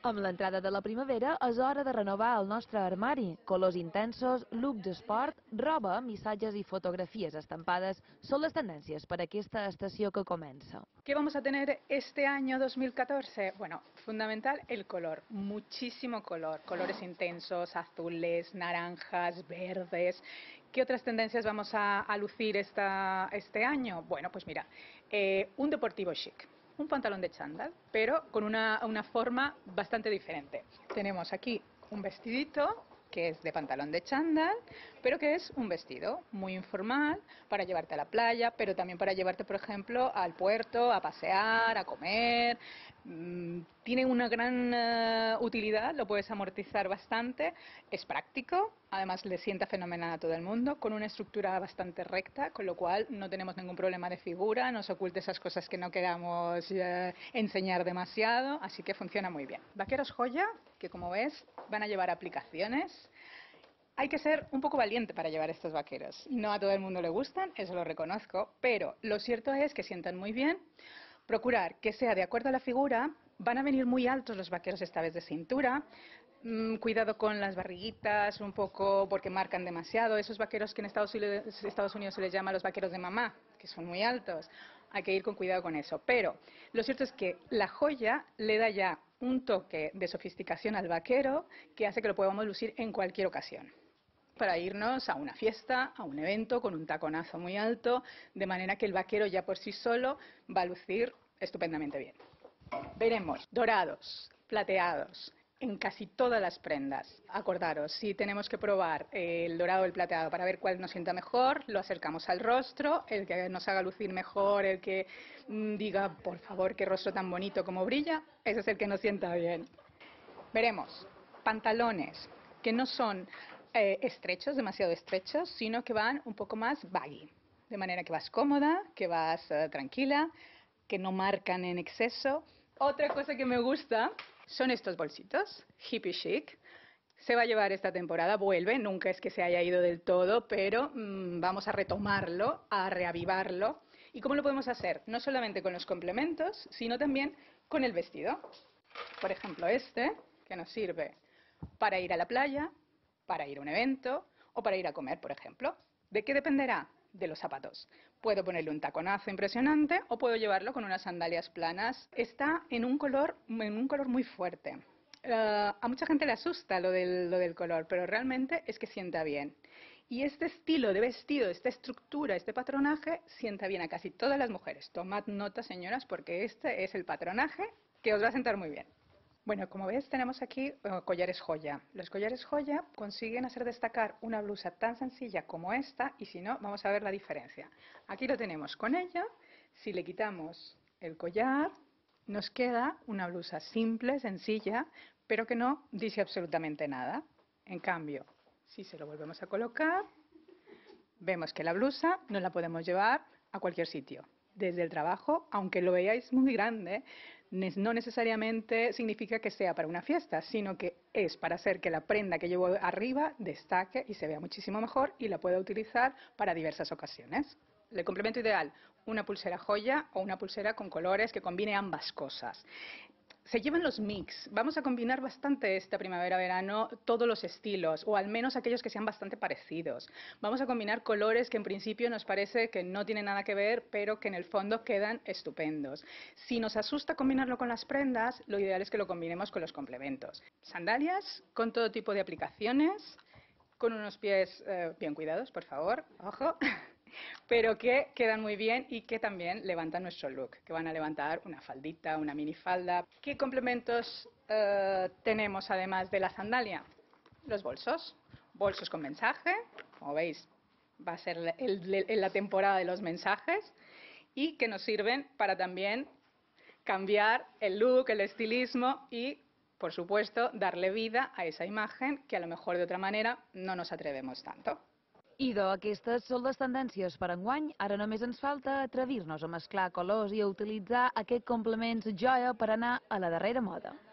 Amb l'entrada de la primavera és hora de renovar el nostre armari. Colors intensos, looks esport, roba, missatges i fotografies estampades són les tendències per a aquesta estació que comença. ¿Qué vamos a tener este año 2014? Bueno, fundamental el color, muchísimo color, colores intensos, azules, naranjas, verdes. ¿Qué otras tendencias vamos a lucir este año? Bueno, pues mira, un deportivo chic. Un pantalón de chándal, pero con una forma bastante diferente. Tenemos aquí un vestidito que es de pantalón de chándal, pero que es un vestido muy informal para llevarte a la playa, pero también para llevarte, por ejemplo, al puerto, a pasear, a comer. Tiene una gran utilidad, lo puedes amortizar bastante, es práctico, además le sienta fenomenal a todo el mundo, con una estructura bastante recta, con lo cual no tenemos ningún problema de figura, no se oculte esas cosas que no queramos enseñar demasiado, así que funciona muy bien. Vaqueros joya, que como ves van a llevar aplicaciones. Hay que ser un poco valiente para llevar estos vaqueros. No a todo el mundo le gustan, eso lo reconozco, pero lo cierto es que sientan muy bien. Procurar que sea de acuerdo a la figura. Van a venir muy altos los vaqueros esta vez de cintura. Cuidado con las barriguitas, un poco porque marcan demasiado. Esos vaqueros que en Estados Unidos se les llama los vaqueros de mamá, que son muy altos. Hay que ir con cuidado con eso. Pero lo cierto es que la joya le da ya un toque de sofisticación al vaquero que hace que lo podamos lucir en cualquier ocasión. Para irnos a una fiesta, a un evento con un taconazo muy alto, de manera que el vaquero ya por sí solo va a lucir estupendamente bien. Veremos dorados, plateados, en casi todas las prendas. Acordaros, si tenemos que probar el dorado o el plateado para ver cuál nos sienta mejor, lo acercamos al rostro, el que nos haga lucir mejor, el que diga, por favor, qué rostro tan bonito como brilla, ese es el que nos sienta bien. Veremos pantalones que no son estrechos, demasiado estrechos, sino que van un poco más baggy, de manera que vas cómoda, que vas tranquila, que no marcan en exceso. Otra cosa que me gusta son estos bolsitos, hippie chic. Se va a llevar esta temporada, vuelve, nunca es que se haya ido del todo, pero vamos a retomarlo, a reavivarlo. ¿Y cómo lo podemos hacer? No solamente con los complementos, sino también con el vestido. Por ejemplo, este, que nos sirve para ir a la playa, para ir a un evento o para ir a comer, por ejemplo. ¿De qué dependerá? De los zapatos. Puedo ponerle un taconazo impresionante o puedo llevarlo con unas sandalias planas. Está en un color muy fuerte. A mucha gente le asusta lo del color, pero realmente es que sienta bien. Y este estilo de vestido, esta estructura, este patronaje, sienta bien a casi todas las mujeres. Tomad nota, señoras, porque este es el patronaje que os va a sentar muy bien. Bueno, como ves tenemos aquí collares joya. Los collares joya consiguen hacer destacar una blusa tan sencilla como esta y si no, vamos a ver la diferencia. Aquí lo tenemos con ella, si le quitamos el collar, nos queda una blusa simple, sencilla, pero que no dice absolutamente nada. En cambio, si se lo volvemos a colocar, vemos que la blusa no la podemos llevar a cualquier sitio. Desde el trabajo, aunque lo veáis muy grande, no necesariamente significa que sea para una fiesta, sino que es para hacer que la prenda que llevo arriba destaque y se vea muchísimo mejor y la pueda utilizar para diversas ocasiones. El complemento ideal, una pulsera joya o una pulsera con colores que combine ambas cosas. Se llevan los mix. Vamos a combinar bastante esta primavera-verano todos los estilos, o al menos aquellos que sean bastante parecidos. Vamos a combinar colores que en principio nos parece que no tienen nada que ver, pero que en el fondo quedan estupendos. Si nos asusta combinarlo con las prendas, lo ideal es que lo combinemos con los complementos. Sandalias con todo tipo de aplicaciones, con unos pies bien cuidados, por favor, ojo. Pero que quedan muy bien y que también levantan nuestro look, que van a levantar una faldita, una minifalda. ¿Qué complementos tenemos además de la sandalia? Los bolsos, bolsos con mensaje, como veis va a ser la temporada de los mensajes y que nos sirven para también cambiar el look, el estilismo y, por supuesto, darle vida a esa imagen que a lo mejor de otra manera no nos atrevemos tanto. Idò, aquestes són les tendències per enguany. Ara només ens falta atrevir-nos a mesclar colors i a utilitzar aquests complements joia per anar a la darrera moda.